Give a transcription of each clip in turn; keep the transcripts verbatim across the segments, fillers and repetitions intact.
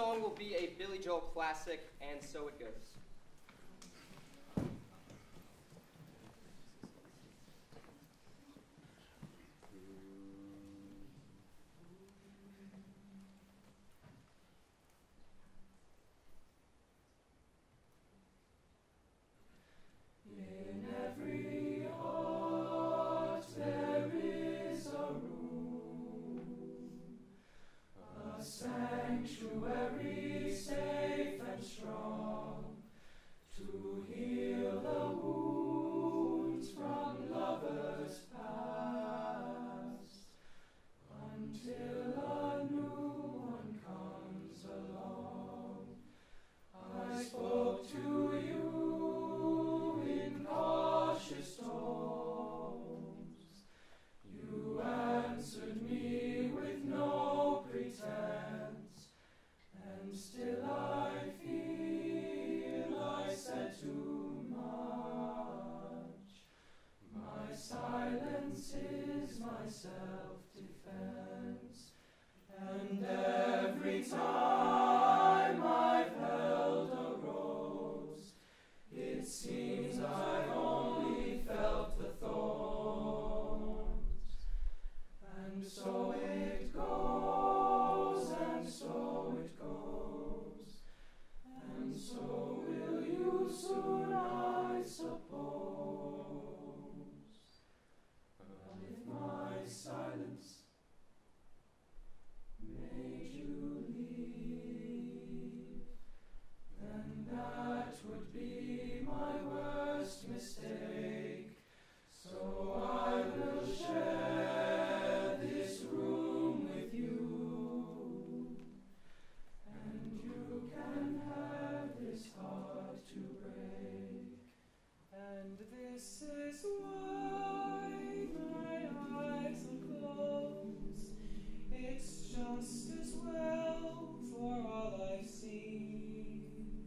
song will be a Billy Joel classic, and so it goes. In every heart there is a room, a sanctuary safe and strong, to heal the wounds from lovers past, until a new one comes along. I spoke to you in cautious tones. You answered me with no pretense, and still I feel I said too much. My silence is my self-defense, and every time I've held a rose, it seems I've only felt the thorns. And so it goes, and so it goes, and so will you soon, I suppose. But if my silence made you leave, then that would be my worst mistake. So I will share this room with you, and you can have this heart to break. And this is why my eyes are closed. It's just as well for all I've seen.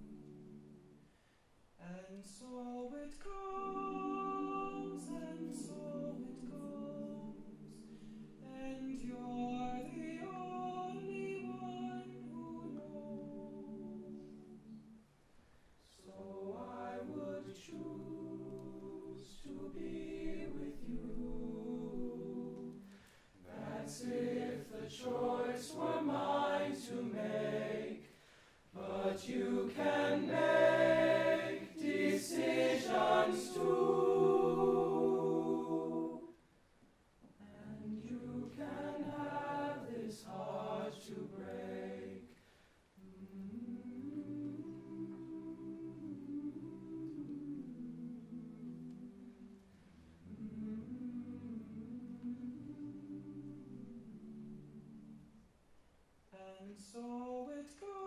And so it goes, and so it goes, and you're the only one who knows. So I would choose to be with you. That's if the choice were mine to make, but you can make decisions too, and you can have this heart to break. And so it goes.